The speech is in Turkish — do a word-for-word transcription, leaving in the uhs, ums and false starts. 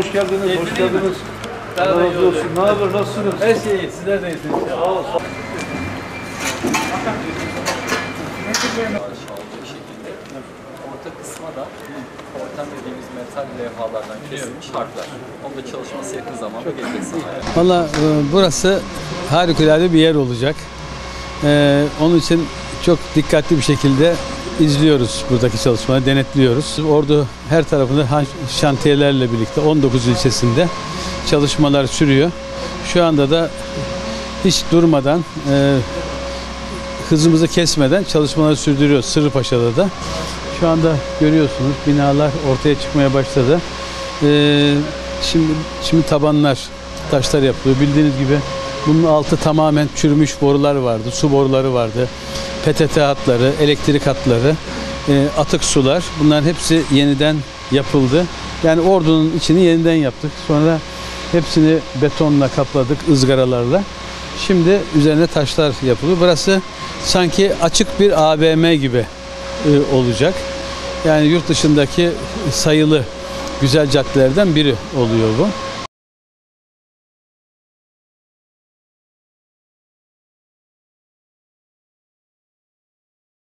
hoş geldiniz, hoş geldiniz. Allah razı olsun. Ne haber, nasılsınız? Her şey iyi, sizler de iyisiniz. Sağ ol. Aşağılıcı şekilde orta kısma da ortam dediğimiz metal levhalardan kesilmiş harfler. Onun da çalışması yakın zamanda gelecek sahaya. Valla e, burası harikulade bir yer olacak. E, onun için çok dikkatli bir şekilde izliyoruz buradaki çalışmaları, denetliyoruz. Ordu her tarafında şantiyelerle birlikte on dokuz ilçesinde çalışmalar sürüyor. Şu anda da hiç durmadan, e, hızımızı kesmeden çalışmaları sürdürüyoruz Sırrıpaşa'da da. Şu anda görüyorsunuz binalar ortaya çıkmaya başladı. E, şimdi şimdi tabanlar, taşlar yapılıyor. Bildiğiniz gibi bunun altı tamamen çürümüş borular vardı, su boruları vardı. P T T hatları, elektrik hatları, e, atık sular, bunların hepsi yeniden yapıldı. Yani Ordu'nun içini yeniden yaptık. Sonra hepsini betonla kapladık, ızgaralarla. Şimdi üzerine taşlar yapılıyor. Burası sanki açık bir A V M gibi e, olacak. Yani yurt dışındaki sayılı güzel caddelerden biri oluyor bu.